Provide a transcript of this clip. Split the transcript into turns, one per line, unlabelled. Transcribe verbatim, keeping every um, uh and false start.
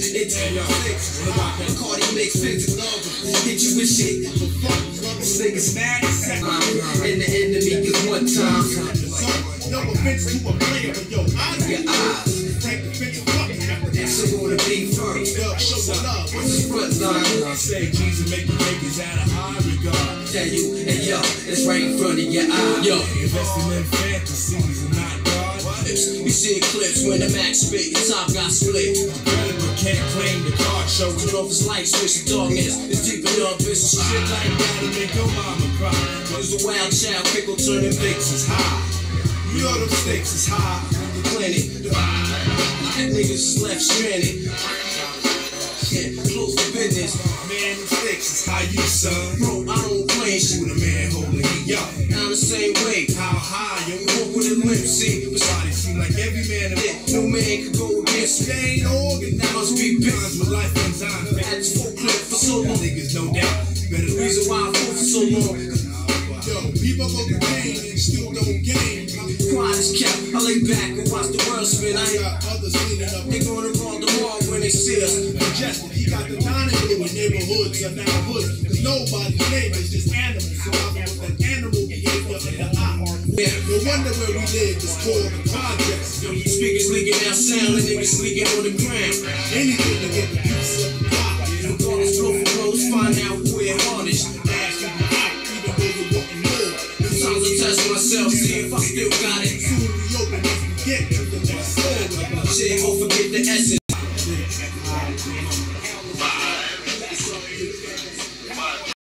It's six. Cardi makes fifty love. Hit you with shit. This nigga's mad. And the enemy is one time.
No offense to a player, but yo, I
your eyes.
take the bitch fucking.
So wanna be first.
Show the love.
What's the front line?
I say Jesus make the niggas out of high regard.
Tell you, hey yo, it's right in front of your eye. Yo,
investing in fantasies and not God.
You see clips when the max spit, the top got split.
But can't claim the card show.
Turn off his light switch, the darkness is deep enough. It's
Shit like that to make your mama cry.
Cause the wild child pickle turning
Stakes is high. You know them stakes is high.
the planet. Niggas is left stranded. Shit, close for business.
Man, them stakes is high, you son.
Bro, I don't play shit.
With a man holding heat, yo.
Down the same way.
How high, yo?
Walk with a limp, see.
Body seem like every man in it.
No man can go against me.
They ain't organized.
That must be big.
With life enzymes.
Had this full clip for so long.
Niggas, no doubt. Better
The reason why I fought for so long.
Yo, people go to game and still don't game.
Quiet as kept. I lay back and watch the world spin. I ain't
Got others cleaning up.
they gonna roll the wall when they see us.
Congested. He got the dining room in neighborhoods are now hoods. Cause nobody's neighbor is just animals. So I want that animal behavior in the eye.
Yeah.
No wonder where we live is called the projects.
Speakers leaking out sound and niggas leaking on the ground.
Anything to get the piece of the pie.
Regardless, blow for blows, find out who it hardest.
Ask you out, even though you're wanting more.
Sometimes I test myself, see if I still got it.
Soon we open as we get to the next floor.
Shit, don't forget the essence.